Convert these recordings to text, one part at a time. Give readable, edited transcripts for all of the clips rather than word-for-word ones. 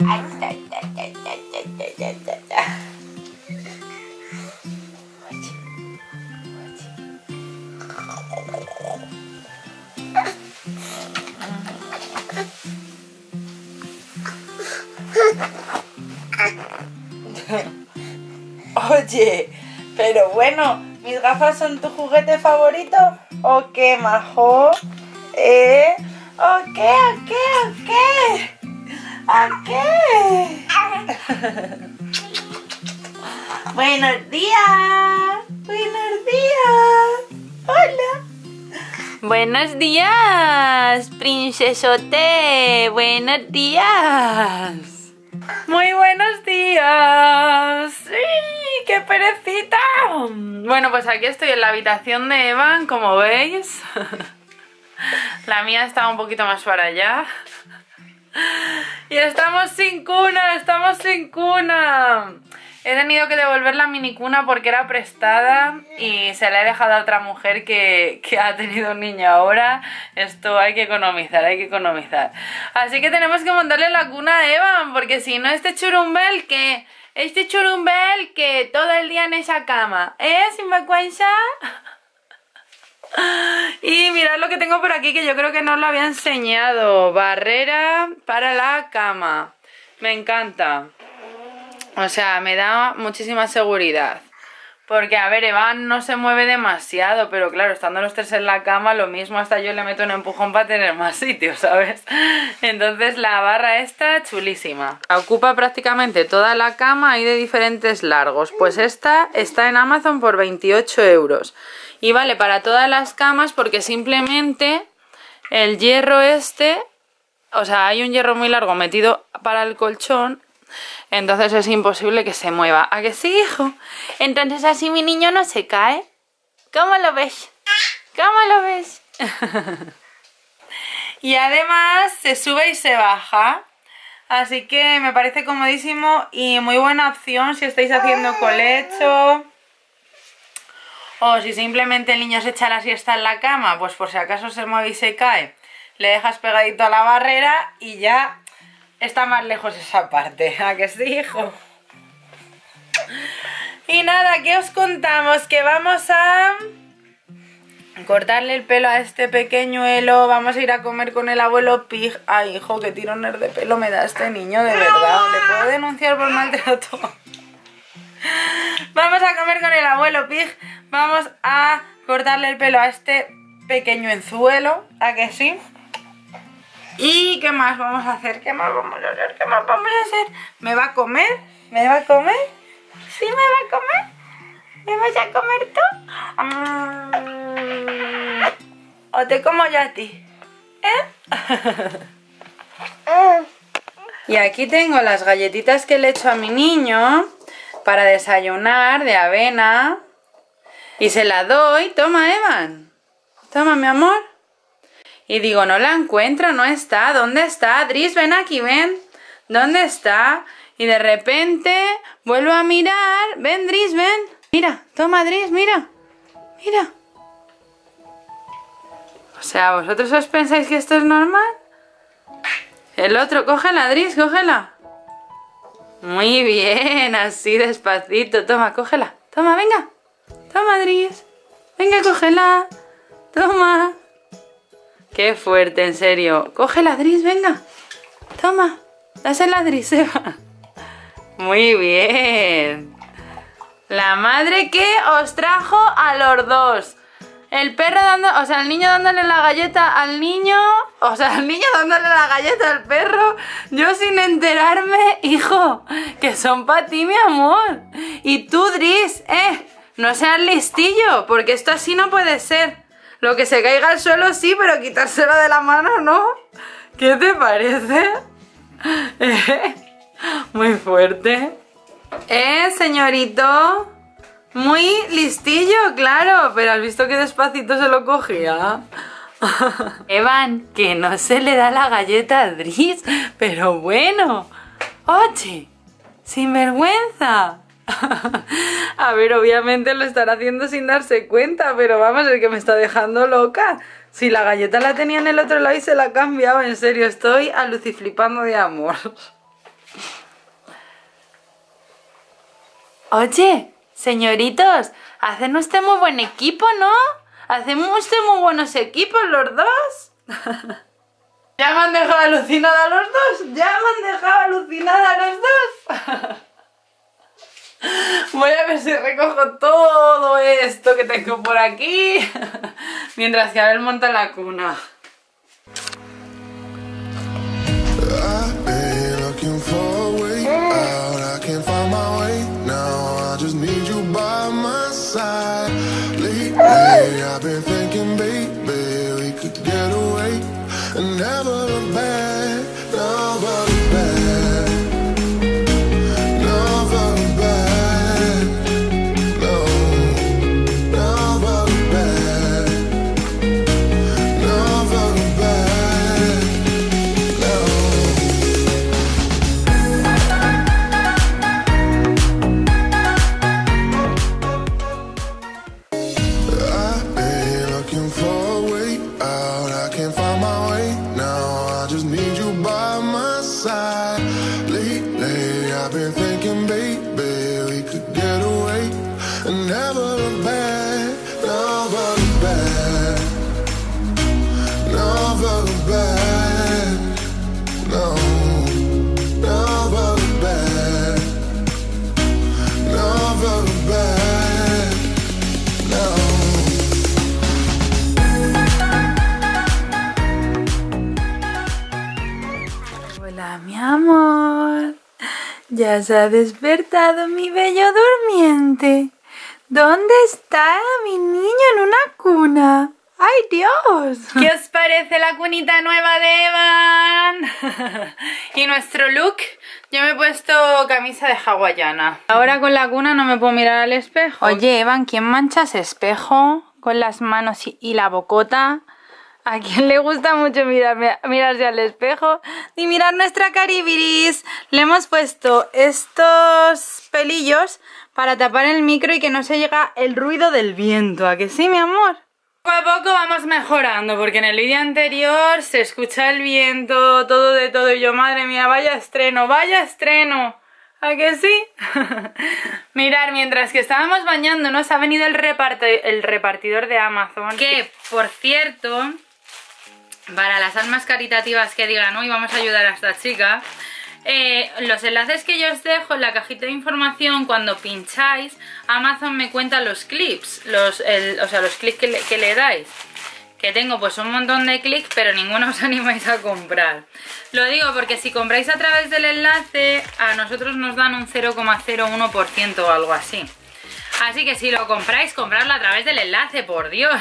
Oye, pero bueno, ¿mis gafas son tu juguete favorito? ¿O qué, majo? ¿O qué? Buenos días. Buenos días. Hola. Buenos días, princesote. Buenos días. Muy buenos días. ¡Sí! ¡Qué perecita! Bueno, pues aquí estoy en la habitación de Evan, como veis. La mía está un poquito más para allá. Y estamos sin cuna, He tenido que devolver la minicuna porque era prestada y se la he dejado a otra mujer que ha tenido un niño ahora. Esto hay que economizar, Así que tenemos que montarle la cuna a Evan, porque si no este churumbel que todo el día en esa cama, sinvergüenza. Y mirad lo que tengo por aquí, que yo creo que no os lo había enseñado. Barrera para la cama. Me encanta. O sea, me da muchísima seguridad. Porque, a ver, Evan no se mueve demasiado, pero claro, estando los tres en la cama, lo mismo hasta yo le meto un empujón para tener más sitio, ¿sabes? Entonces la barra esta, chulísima. Ocupa prácticamente toda la cama, hay de diferentes largos. Pues esta está en Amazon por 28 euros. Y vale para todas las camas porque simplemente el hierro este, o sea, hay un hierro muy largo metido para el colchón. Entonces es imposible que se mueva. ¿A que sí, hijo? Entonces así mi niño no se cae. ¿Cómo lo ves? Y además se sube y se baja. Así que me parece comodísimo y muy buena opción si estáis haciendo colecho. O si simplemente el niño se echa la siesta en la cama, pues por si acaso se mueve y se cae, le dejas pegadito a la barrera y ya está más lejos esa parte. ¿A que sí, hijo? Y nada, ¿qué os contamos? Que vamos a cortarle el pelo a este pequeñuelo. Vamos a ir a comer con el abuelo Pig. Ay, hijo, qué tirones de pelo me da este niño, de verdad. ¿Le puedo denunciar por maltrato? Vamos a comer con el abuelo Pig. Vamos a cortarle el pelo a este pequeño enzuelo. ¿A que sí? ¿Y qué más vamos a hacer? ¿Qué más vamos a hacer? ¿Me va a comer? ¿Sí me va a comer? ¿Me vas a comer tú? ¿O te como yo a ti? Y aquí tengo las galletitas que le he hecho a mi niño para desayunar, de avena. Y se la doy. Toma, Evan. Toma, mi amor. Y digo, no la encuentro, no está. ¿Dónde está? Dris, ven aquí, ven. ¿Dónde está? Y de repente vuelvo a mirar. Ven, Dris, ven. Mira, toma, Dris, mira. Mira. O sea, ¿vosotros os pensáis que esto es normal? El otro, cógela, Dris, cógela. Muy bien, así despacito. Toma, cógela. Toma, venga. Toma, Dris. Venga, cógela. Toma. Qué fuerte, en serio. Cógela, Dris, venga. Toma. Dásela, Dris, Eva. Muy bien. La madre que os trajo a los dos. El perro dando, o sea, el niño dándole la galleta al niño. O sea, el niño dándole la galleta al perro. Yo sin enterarme, hijo. Que son para ti, mi amor. Y tú, Dris, no seas listillo. Porque esto así no puede ser. Lo que se caiga al suelo sí, pero quitárselo de la mano no. ¿Qué te parece? Muy fuerte. Señorito. Muy listillo, claro. Pero has visto que despacito se lo cogía. Evan, que no se le da la galleta a Dris. Pero bueno. Oye, sinvergüenza. A ver, obviamente lo estará haciendo sin darse cuenta, pero vamos, es que me está dejando loca. Si la galleta la tenía en el otro lado y se la ha cambiado, en serio, estoy aluciflipando de amor. Oye, señoritos, hacen usted muy buen equipo, ¿no? Hacen usted muy buenos equipos los dos. ¿Ya me han dejado alucinada los dos? ¿Ya me han dejado alucinada los dos? Voy a ver si recojo todo esto que tengo por aquí mientras que Abel monta la cuna. Hola, mi amor. Ya se ha despertado mi bello durmiente. ¿Dónde está mi niño en una cuna? ¡Ay, Dios! ¿Qué os parece la cunita nueva de Evan? Y nuestro look, yo me he puesto camisa de hawaiana. Ahora con la cuna no me puedo mirar al espejo. Oye, Evan, ¿quién mancha ese espejo con las manos y la bocota? ¿A quién le gusta mucho mirarse al espejo? Y mirar nuestra caribiris. Le hemos puesto estos pelillos para tapar el micro y que no se llega el ruido del viento. ¿A que sí, mi amor? Poco a poco vamos mejorando, porque en el vídeo anterior se escucha el viento, todo de todo, y yo, madre mía, vaya estreno, vaya estreno. ¿A que sí? Mirad, mientras que estábamos bañándonos ha venido el repartidor de Amazon, que, por cierto, para las almas caritativas que digan, hoy vamos a ayudar a esta chica, los enlaces que yo os dejo en la cajita de información, cuando pincháis, Amazon me cuenta los clips, los clics que le dais. Que tengo pues un montón de clics, pero ninguno os animáis a comprar. Lo digo porque si compráis a través del enlace, a nosotros nos dan un 0,01% o algo así. Así que si lo compráis, compradlo a través del enlace, por Dios.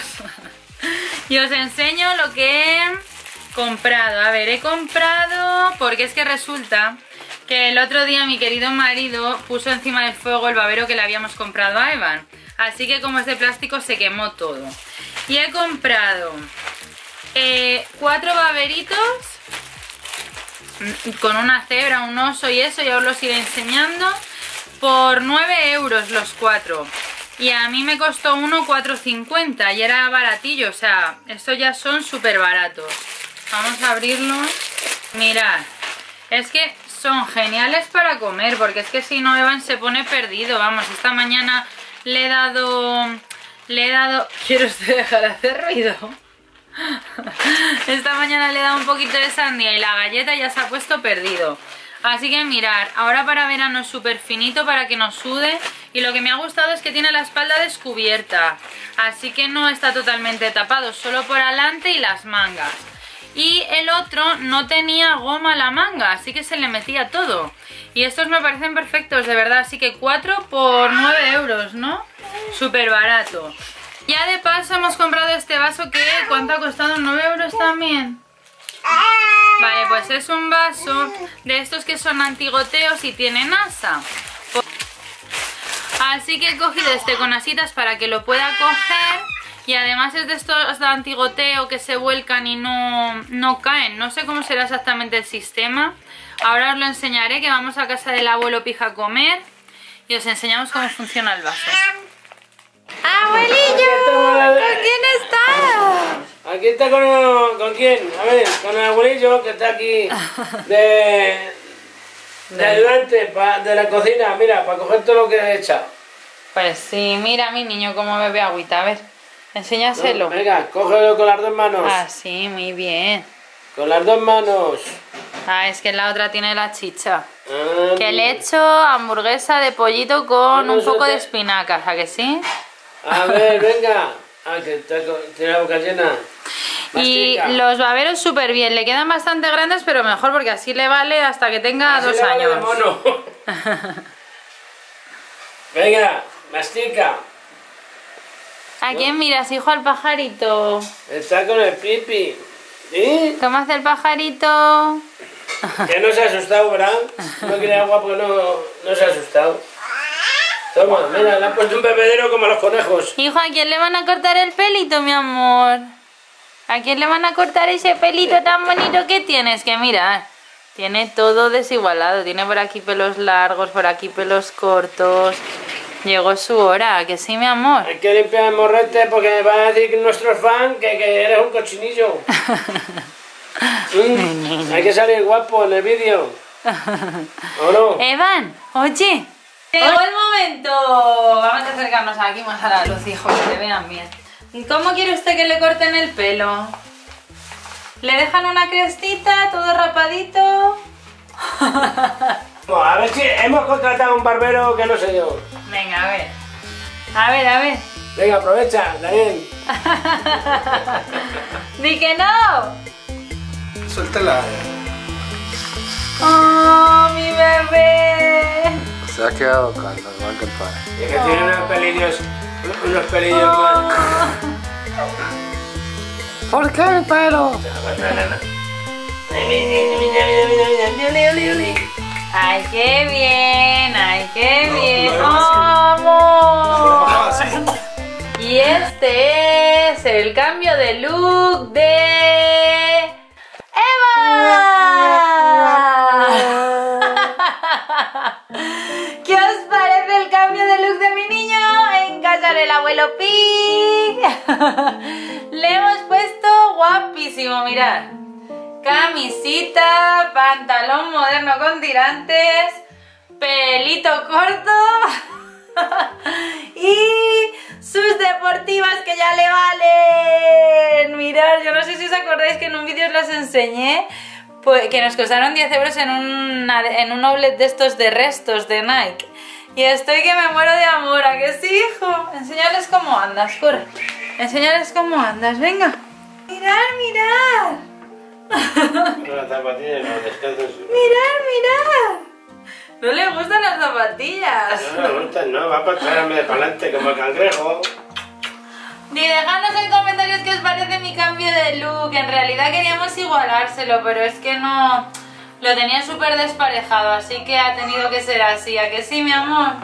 Y os enseño lo que he comprado. A ver, he comprado, porque es que resulta que el otro día mi querido marido puso encima del fuego el babero que le habíamos comprado a Evan. Así que como es de plástico se quemó todo. Y he comprado 4 baberitos con una cebra, un oso y eso, ya os los iré enseñando, por 9 euros los 4. Y a mí me costó uno 4,50 y era baratillo, o sea, estos ya son súper baratos. Vamos a abrirlo. Mirad, es que son geniales para comer, porque es que si no Evan se pone perdido. Vamos, esta mañana le he dado... ¿Quiere usted dejar de hacer ruido? Esta mañana le he dado un poquito de sandía y la galleta ya se ha puesto perdido. Así que mirad, ahora para verano es súper finito para que no sude. Y lo que me ha gustado es que tiene la espalda descubierta, así que no está totalmente tapado, solo por adelante y las mangas. Y el otro no tenía goma a la manga, así que se le metía todo. Y estos me parecen perfectos, de verdad. Así que 4 por 9 euros, ¿no? Súper barato. Ya de paso hemos comprado este vaso que, ¿cuánto ha costado? 9 euros también. Vale, pues es un vaso de estos que son antigoteos y tienen asa. Así que he cogido este con asitas para que lo pueda coger. Y además es de estos de antigoteo que se vuelcan y no caen. No sé cómo será exactamente el sistema. Ahora os lo enseñaré, que vamos a casa del abuelo Pija a comer. Y os enseñamos cómo funciona el vaso. ¡Abuelillo! ¿Con quién estás? Aquí está con quién, a ver, con el abuelillo que está aquí De ayudante de la cocina, mira, para coger todo lo que he echado. Pues sí, mira mi niño cómo bebe agüita, a ver, enséñaselo. No, venga, cógelo con las dos manos. Ah, sí, muy bien. Con las dos manos. Ah, es que la otra tiene la chicha. Que le he hecho hamburguesa de pollito con un poco de espinacas, ¿a que sí? A ver, venga. Ah, que tiene la boca llena. Y Mastica. los baberos súper bien, le quedan bastante grandes, pero mejor porque así le vale hasta que tenga Así 2 le vale años. de mono. Venga, mastica. ¿A quién miras, hijo, al pajarito? Está con el pipi. ¿Sí? ¿Cómo hace el pajarito? Que no se ha asustado, ¿verdad? No quiere agua porque no se ha asustado. Toma, mira, le han puesto un bebedero como a los conejos. Hijo, ¿a quién le van a cortar el pelito, mi amor? ¿A quién le van a cortar ese pelito tan bonito que tienes? Que mira, tiene todo desigualado. Tiene por aquí pelos largos, por aquí pelos cortos. Llegó su hora, que sí, mi amor. Hay que limpiar el morrete porque van a decir nuestros fans que eres un cochinillo. Hay que salir guapo en el vídeo. ¿O no? Evan, oye, llegó el momento. Vamos a acercarnos aquí más a la luz, hijo, que te vean bien. ¿Cómo quiere usted que le corten el pelo? ¿Le dejan una crestita, todo rapadito? Bueno, a ver si hemos contratado a un barbero que no sé yo. Venga, a ver. A ver, a ver. Venga, aprovecha, Daniel. ¡Di que no! Suéltala. ¡Oh, mi bebé! Se ha quedado calma, igual que el padre. Es que tiene unos pelillos más. ¿Por qué mi pelo? ¡Ay, qué bien! ¡Ay, qué bien! ¡Amor! Y este es el cambio de look de... ¡Eva! ¿Qué os parece el cambio de look de mi niño en casa del abuelo Pi? Le hemos puesto guapísimo, mirad. Camisita, pantalón moderno con tirantes, pelito corto y sus deportivas que ya le valen. Mirad, yo no sé si os acordáis que en un vídeo os las enseñé, pues, que nos costaron 10 euros en un outlet de estos de restos de Nike. Y estoy que me muero de amor, ¿a que sí, hijo? Enséñales cómo andas, corre. Enséñales cómo andas, venga. Mirad, mirad. Las zapatillas, los descalzos. Mirad, mirad. No le gustan las zapatillas. No me gustan, no, va para traerme de para adelante como el cangrejo. Y dejadnos en comentarios qué os parece mi cambio de look. En realidad queríamos igualárselo, pero es que no... Lo tenía súper desparejado, así que ha tenido que ser así. ¿A que sí, mi amor?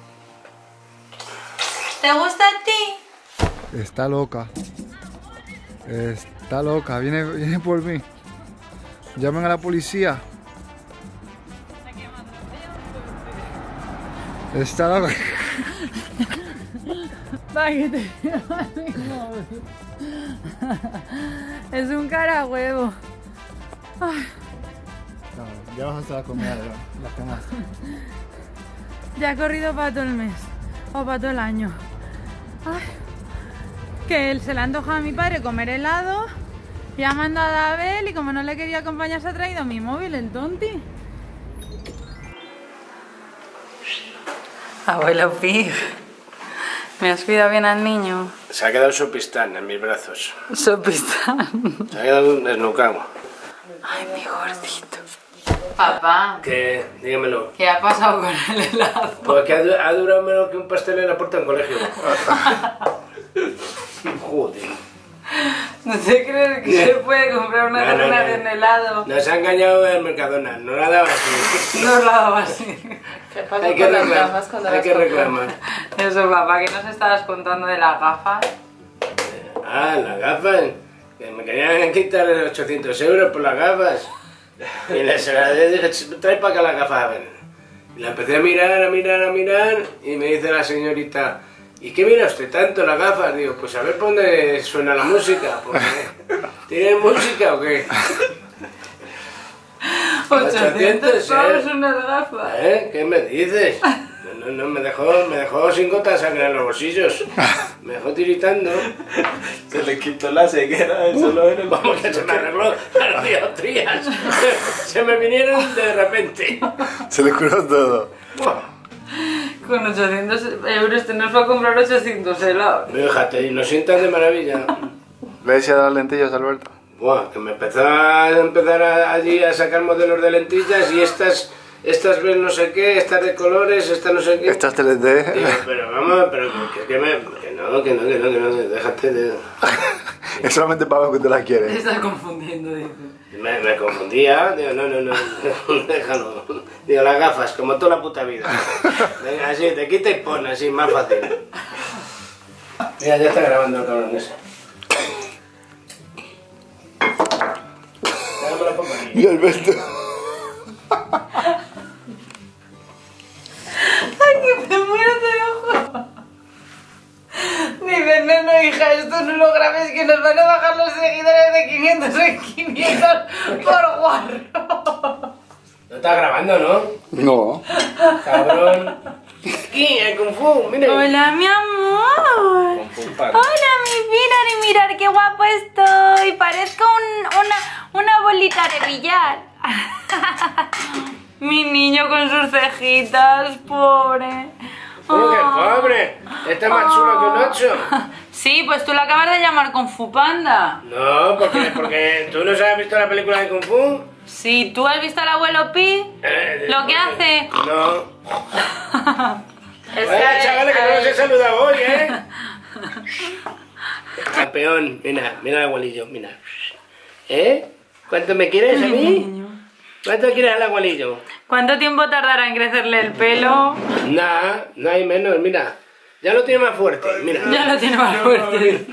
¿Te gusta a ti? Está loca. Está loca. Viene por mí. Llamen a la policía. Está loca. Es un cara huevo. No, ya vas a hacer la comida, la camas. Ya ha corrido para todo el mes. O para todo el año. Ay, que él se le ha antojado a mi padre comer helado. Y ha mandado a Abel y como no le quería acompañar se ha traído mi móvil, el tonti. Abuelo Pig, ¿me has cuidado bien al niño? Se ha quedado sopistán en mis brazos. Sopistán. Se ha quedado desnucado. Ay, mi gordito. Papá, ¿Qué? Dígamelo. ¿qué ha pasado con el helado? Porque ha durado menos que un pastel en la puerta de un colegio. Joder. ¿No te crees que se puede comprar una No, no, docena no. de un helado? Nos ha engañado el Mercadona, no la ha dado así. No os la daba así. ¿Qué pasa Hay que con las reclamar. gafas cuando Hay las que compras? reclamar. Eso, papá, ¿qué nos estabas contando de las gafas? Ah, las gafas. Que me querían quitar 800 euros por las gafas. Y les dije, trae para acá las gafas a ver. Y la empecé a mirar, a mirar, a mirar. Y me dice la señorita, ¿y qué mira usted tanto las gafas? Digo, pues a ver por dónde suena la música. Porque, ¿tienen música o qué? 800 pavos unas gafas. ¿Qué me dices? No, me dejó sin gota de sangre en los bolsillos. Me dejó tiritando. Se le quitó la ceguera, solo en el... Vamos, que se me arregló las dioptrías. Se me vinieron de repente. Se le curó todo. Buah. Con 800 euros te nos va a comprar 800 helados. Fíjate, y nos sientas de maravilla. ¿Ves si ha dado lentillas, Alberto? Buah, que me empezó a allí a sacar modelos de lentillas y estas ves no sé qué, estas de colores, estas no sé qué. Estas 3D. Digo, pero vamos, pero que no, déjate de... Es solamente para ver que te la Te quieres. estás confundiendo, dice. Me confundía, digo, no, déjalo. Digo, las gafas, como toda la puta vida. Venga, así, te quita y pon, así, más fácil. Mira, ya está grabando el cabrón ese. Déjame la pongo aquí. Y Alberto. ¡Ay, que me muero de ojo! Dice, no, hija, esto no lo grabes, que nos van a bajar los seguidores de 500 en 500 por guarro. No estás grabando, ¿no? No. Cabrón. Aquí, el Kung Fu, mira. Hola, mi amor. Hola, mi vida, y mirar qué guapo estoy. Parezco una bolita de billar. Mi niño con sus cejitas, pobre. ¡Uy, qué pobre! Este es más chulo que un 8. Sí, pues tú lo acabas de llamar Kung Fu Panda. No, porque tú no has visto la película de Kung Fu. Sí, ¿tú has visto al abuelo Pi? Lo que hace. No. Es Vaya, chavales, que no los he saludado hoy, ¿eh? Campeón, mira el abuelillo, mira. ¿Cuánto me quieres a mí? ¿Cuánto quieres al abuelillo? ¿Cuánto tiempo tardará en crecerle el pelo? Nada, no hay menos, mira. Ya lo tiene más fuerte, mira. Ya lo tiene más fuerte.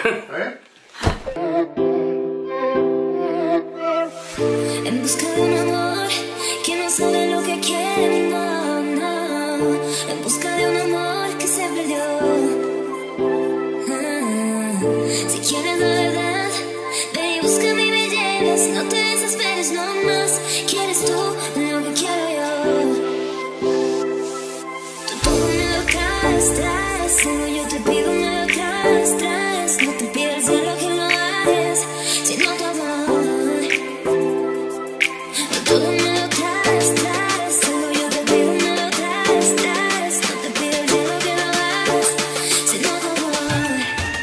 En busca de un amor que no sabe lo que quiere, no. En busca de un amor que se perdió. Si quieres la verdad, ve y búscame y me llevas. No te desesperes, no más. ¿Quieres tú lo que quiero yo? Tú todo me lo traes. Solo yo te pido me lo traes. No te pido el cielo que lo hagas, sino tu amor. Todo me lo traes, solo yo te pido me lo traes. No te pido el cielo que lo hagas, sino tu amor.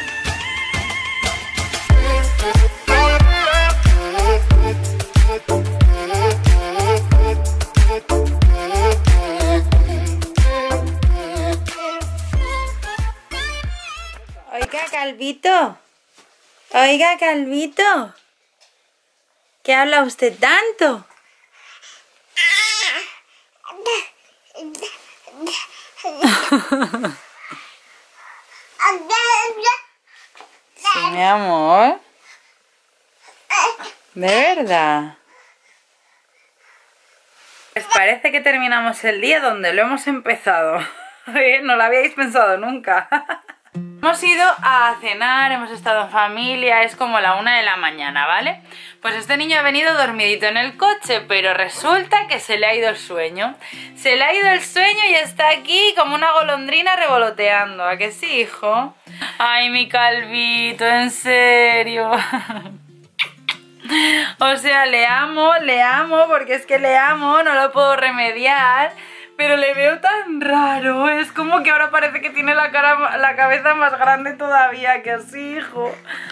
Oiga, Calvito, ¿qué habla usted tanto? Sí, mi amor. ¿De verdad? Pues parece que terminamos el día donde lo hemos empezado. No lo habíais pensado nunca. Hemos ido a cenar, hemos estado en familia, es como la 1 de la mañana, ¿vale? Pues este niño ha venido dormidito en el coche, pero resulta que se le ha ido el sueño. Se le ha ido el sueño y está aquí como una golondrina revoloteando. ¿A que sí, hijo? Ay, mi Calvito, en serio. O sea, le amo, porque es que le amo, no lo puedo remediar. Pero le veo tan raro, es como que ahora parece que tiene la cabeza más grande todavía, que así, hijo.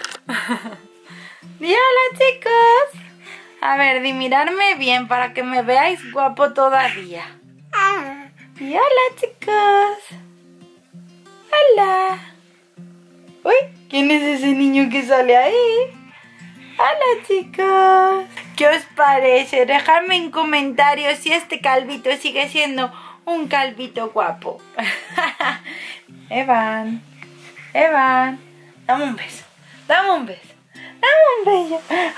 Di hola, chicos. A ver, di mirarme bien para que me veáis guapo todavía. Di hola, chicos. Hola. Uy, ¿quién es ese niño que sale ahí? Hola, chicos. ¿Qué os parece? Dejadme en comentarios si este calvito sigue siendo un calvito guapo. Evan, dame un beso. Dame un beso.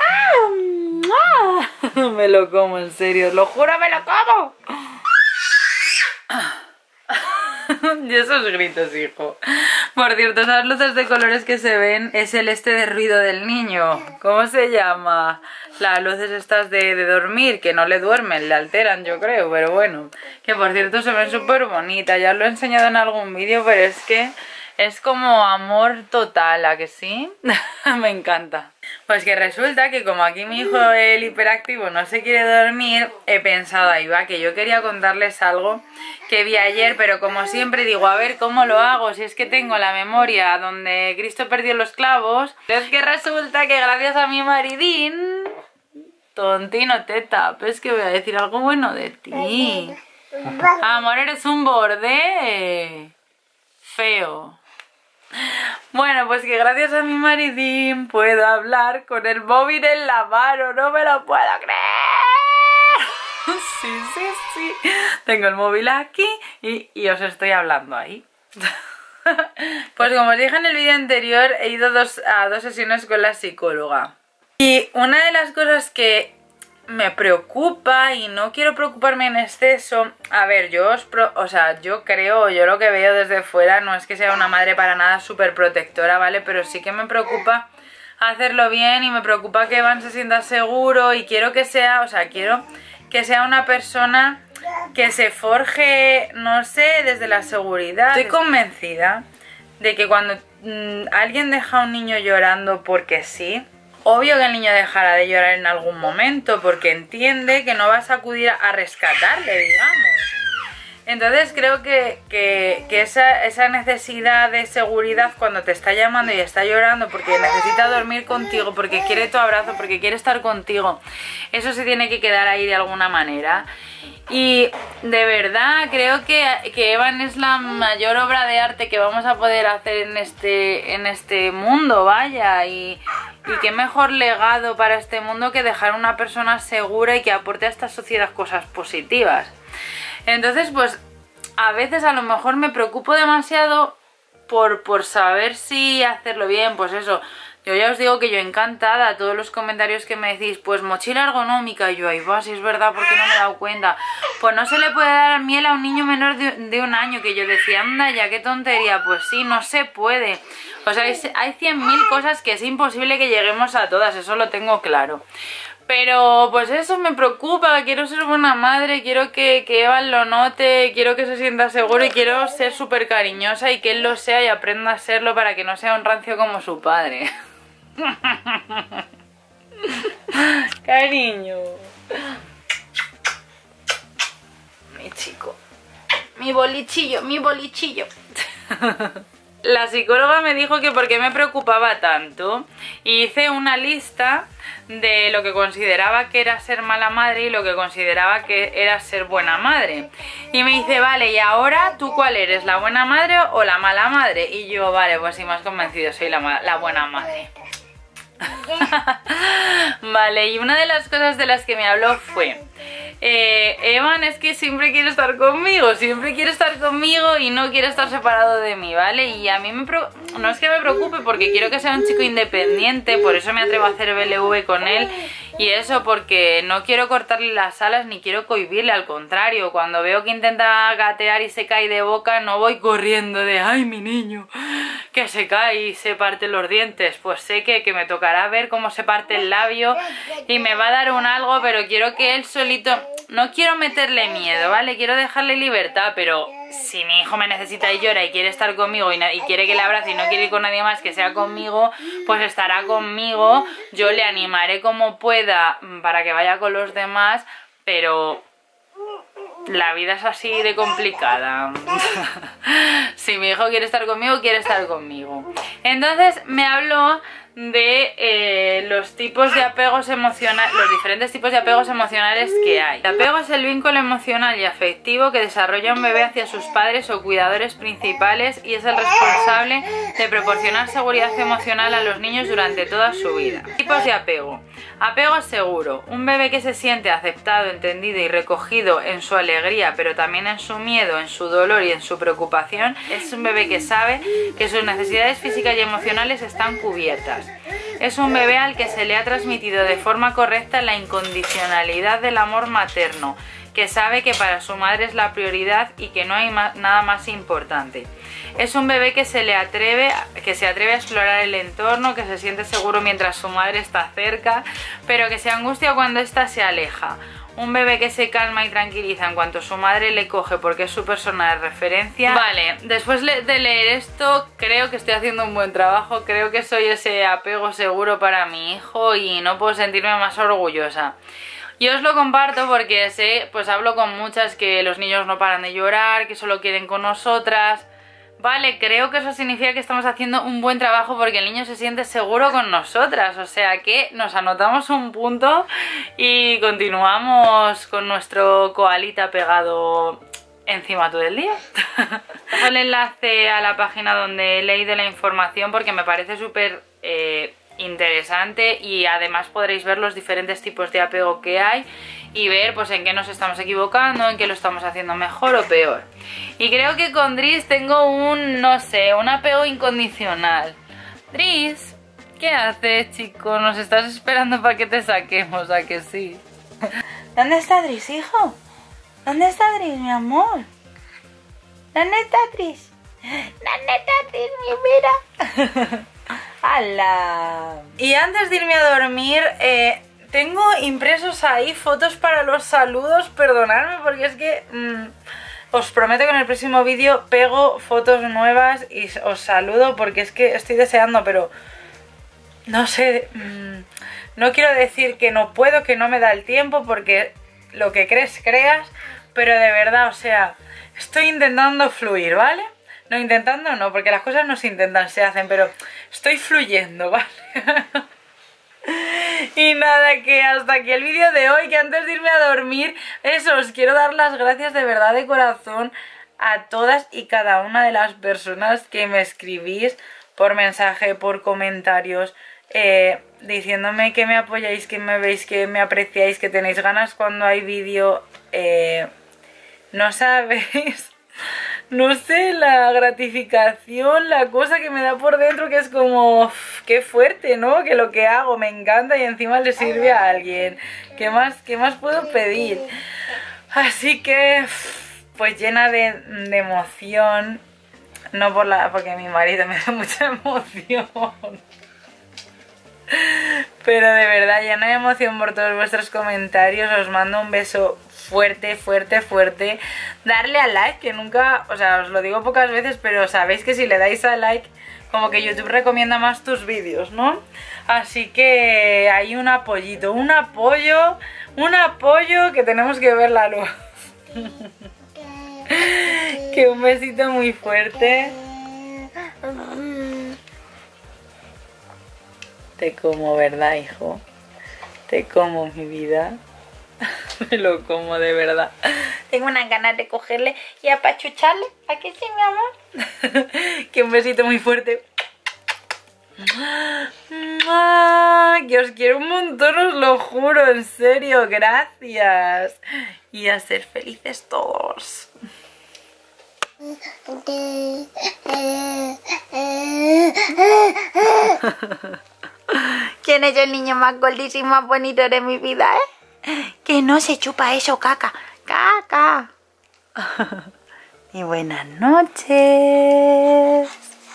¡Ah! Me lo como, en serio. Lo juro, me lo como. Y esos gritos, hijo. Por cierto, esas luces de colores que se ven es el de ruido del niño. ¿Cómo se llama? Las luces estas de dormir, que no le duermen, le alteran yo creo, pero bueno. Que por cierto se ven súper bonitas, ya lo he enseñado en algún vídeo, pero es que es como amor total, ¿a que sí? Me encanta. Pues que resulta que como aquí mi hijo, el hiperactivo, no se quiere dormir, he pensado, ahí va, que yo quería contarles algo que vi ayer, pero como siempre digo, a ver cómo lo hago, si es que tengo la memoria donde Cristo perdió los clavos. Es que resulta que gracias a mi maridín, tontino teta, pues que voy a decir algo bueno de ti. Amor, eres un borde feo. Bueno, pues que gracias a mi maridín puedo hablar con el móvil en la mano, no me lo puedo creer. Sí. Tengo el móvil aquí y os estoy hablando ahí. Pues como os dije en el vídeo anterior, he ido a dos sesiones con la psicóloga. Y una de las cosas que me preocupa, y no quiero preocuparme en exceso, a ver, yo creo, yo lo que veo desde fuera no es que sea una madre para nada súper protectora, ¿vale? Pero sí que me preocupa hacerlo bien y me preocupa que Evan se sienta seguro y quiero que sea, quiero que sea una persona que se forje, no sé, desde la seguridad. Estoy convencida de que cuando alguien deja a un niño llorando porque sí, obvio que el niño dejará de llorar en algún momento porque entiende que no vas a acudir a rescatarle, digamos. Entonces creo que esa necesidad de seguridad cuando te está llamando y está llorando porque necesita dormir contigo, porque quiere tu abrazo, porque quiere estar contigo, eso se tiene que quedar ahí de alguna manera. Y de verdad creo que Evan es la mayor obra de arte que vamos a poder hacer en este mundo, vaya, y qué mejor legado para este mundo que dejar a una persona segura y que aporte a esta sociedad cosas positivas. Entonces, pues, a veces a lo mejor me preocupo demasiado por saber si hacerlo bien, pues eso. Yo ya os digo que yo encantada, a todos los comentarios que me decís, pues mochila ergonómica, y yo, ahí va, si es verdad, porque no me he dado cuenta. Pues no se le puede dar miel a un niño menor de un año, que yo decía, anda ya, qué tontería, pues sí, no se puede. O sea, hay 100.000 cosas que es imposible que lleguemos a todas, eso lo tengo claro. Pero pues eso me preocupa, quiero ser buena madre, quiero que Evan lo note, quiero que se sienta seguro y quiero ser súper cariñosa y que él lo sea y aprenda a serlo para que no sea un rancio como su padre. Cariño. Mi chico. Mi bolichillo, mi bolichillo. La psicóloga me dijo que por qué me preocupaba tanto y hice una lista de lo que consideraba que era ser mala madre y lo que consideraba que era ser buena madre. Y me dice, vale, ¿y ahora tú cuál eres? ¿La buena madre o la mala madre? Y yo, vale, pues sí, me has convencido, soy la buena madre. Vale, y una de las cosas de las que me habló fue Evan es que siempre quiere estar conmigo y no quiere estar separado de mí, ¿vale? Y a mí no es que me preocupe porque quiero que sea un chico independiente, por eso me atrevo a hacer BLV con él. Y eso porque no quiero cortarle las alas ni quiero cohibirle, al contrario, cuando veo que intenta gatear y se cae de boca no voy corriendo de ¡ay, mi niño! Que se cae y se parte los dientes. Pues sé que me tocará ver cómo se parte el labio y me va a dar un algo, pero quiero que él solito... No quiero meterle miedo, ¿vale? Quiero dejarle libertad, pero si mi hijo me necesita y llora y quiere estar conmigo y quiere que le abrace y no quiere ir con nadie más que sea conmigo, pues estará conmigo. Yo le animaré como pueda para que vaya con los demás, pero la vida es así de complicada. Si mi hijo quiere estar conmigo, quiere estar conmigo. Entonces me habló de los tipos de apegos emocionales, los diferentes tipos de apegos emocionales que hay. El apego es el vínculo emocional y afectivo que desarrolla un bebé hacia sus padres o cuidadores principales y es el responsable de proporcionar seguridad emocional a los niños durante toda su vida. Tipos de apego. Apego seguro. Un bebé que se siente aceptado, entendido y recogido en su alegría, pero también en su miedo, en su dolor y en su preocupación. Es un bebé que sabe que sus necesidades físicas y emocionales están cubiertas. Es un bebé al que se le ha transmitido de forma correcta la incondicionalidad del amor materno, que sabe que para su madre es la prioridad y que no hay nada más importante. Es un bebé que se atreve a explorar el entorno, que se siente seguro mientras su madre está cerca, pero que se angustia cuando ésta se aleja. Un bebé que se calma y tranquiliza en cuanto su madre le coge porque es su persona de referencia. Vale, después de leer esto, creo que estoy haciendo un buen trabajo, creo que soy ese apego seguro para mi hijo y no puedo sentirme más orgullosa. Yo os lo comparto porque sé, pues hablo con muchas que los niños no paran de llorar, que solo quieren con nosotras. Vale, creo que eso significa que estamos haciendo un buen trabajo porque el niño se siente seguro con nosotras. O sea que nos anotamos un punto y continuamos con nuestro koalita pegado encima todo el día. Dejo el enlace a la página donde he leído la información porque me parece súper interesante y además podréis ver los diferentes tipos de apego que hay y ver pues en qué nos estamos equivocando, en qué lo estamos haciendo mejor o peor. Y creo que con Dries tengo un apego incondicional. Dries, ¿qué haces, chico? Nos estás esperando para que te saquemos, ¿a que sí? ¿Dónde está Dries, hijo? ¿Dónde está Dries, mi amor? ¿Dónde está Dries? ¿Dónde está Dries, mi mira? ¡Hala! Y antes de irme a dormir, tengo impresos ahí fotos para los saludos. Perdonadme porque es que os prometo que en el próximo vídeo pego fotos nuevas y os saludo porque es que estoy deseando, pero no sé, no quiero decir que no puedo, que no me da el tiempo, porque lo que crees, creas, pero de verdad, o sea, estoy intentando fluir, ¿vale? No, intentando no, porque las cosas no se intentan, se hacen, pero estoy fluyendo, ¿vale? Y nada, que hasta aquí el vídeo de hoy, que antes de irme a dormir, eso, os quiero dar las gracias de verdad de corazón a todas y cada una de las personas que me escribís por mensaje, por comentarios, diciéndome que me apoyáis, que me veis, que me apreciáis, que tenéis ganas cuando hay vídeo, no sabéis... No sé, la gratificación, la cosa que me da por dentro, que es como, qué fuerte, ¿no? Que lo que hago me encanta y encima le sirve a alguien. ¿Qué más puedo pedir? Así que, pues llena de emoción, no porque mi marido me da mucha emoción. Pero de verdad, llena de emoción por todos vuestros comentarios. Os mando un beso fuerte, fuerte, fuerte. Darle a like, que nunca, o sea, os lo digo pocas veces, pero sabéis que si le dais a like, como que YouTube recomienda más tus vídeos, ¿no? Así que hay un apoyito, un apoyo que tenemos que ver la luz. Que un besito muy fuerte. Te como, ¿verdad, hijo? Te como, mi vida. Me lo como de verdad. Tengo unas ganas de cogerle y apachucharle. ¿A qué sí, mi amor? Que un besito muy fuerte. Que os quiero un montón, os lo juro, en serio. Gracias. Y a ser felices todos. ¿Quién es el niño más gordísimo y más bonito de mi vida, Que no se chupa eso, caca. Caca. Y buenas noches.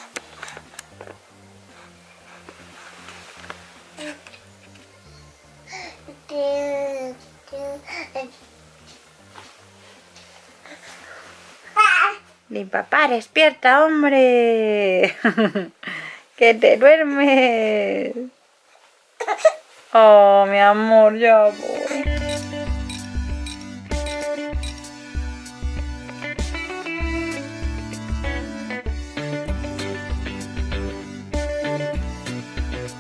Mi papá, despierta, hombre. Que te duermes. Oh, mi amor, ya.